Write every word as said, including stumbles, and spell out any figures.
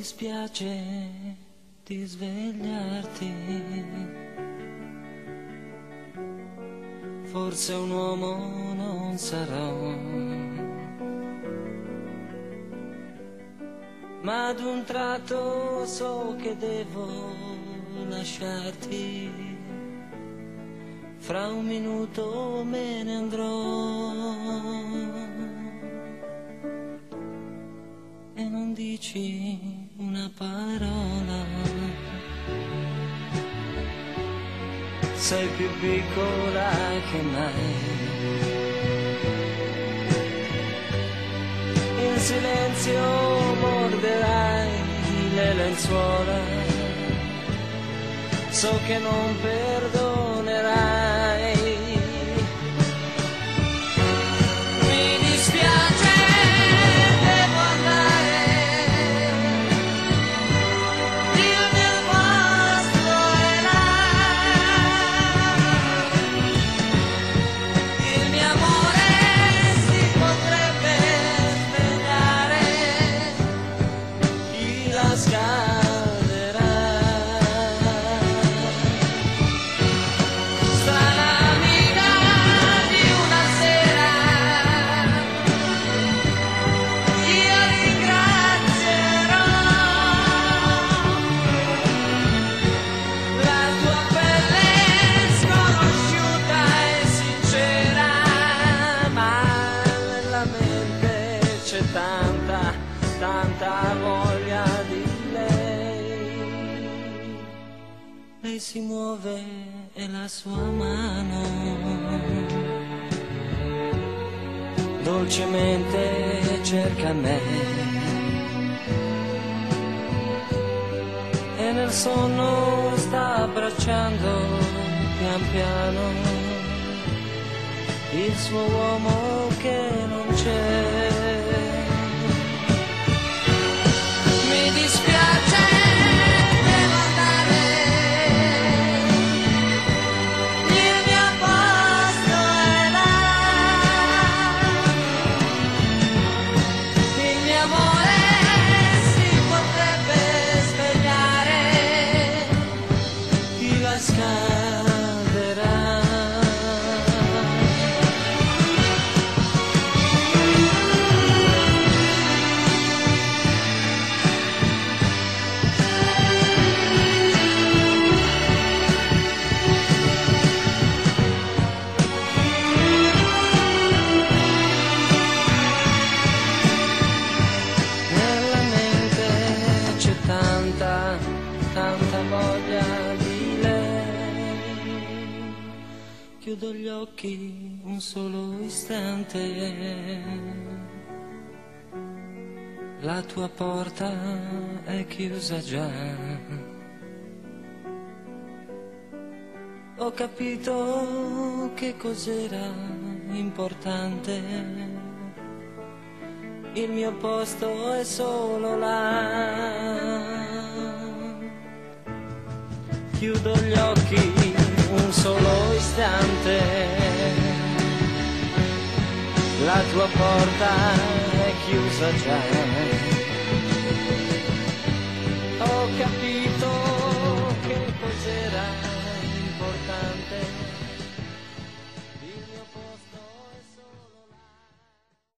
dispiace di svegliarti. Forse un uomo non sarò, ma ad un tratto so che devo lasciarti. Fra un minuto me ne andrò e non dici una parola. Sei più piccola che mai. In silenzio morderai le lenzuola. So che non perdonerai. Mi dispiace, devo andare. Il mio posto è là. Il mio amore si potrebbe svegliare. Chi la scalderà? Strana amica di una sera, io ringrazierò la tua pelle sconosciuta e sincera, ma nella mente c'è tanta, tanta voglia di lei. Lei si muove e la sua mano dolcemente cerca me, e nel sonno sta abbracciando pian piano il suo uomo che non c'è. Mi dispiace, devo andare. Il mio posto è là. Il mio amore si potrebbe svegliare. Chi la scalderà? Nella mente c'è tanta, tanta voglia di lei. Chiudo gli occhi un solo istante. La tua porta è chiusa già. Ho capito che cos'era importante. Il mio posto è solo là. Chiudo gli occhi un solo istante. La tua porta è chiusa già. Ho capito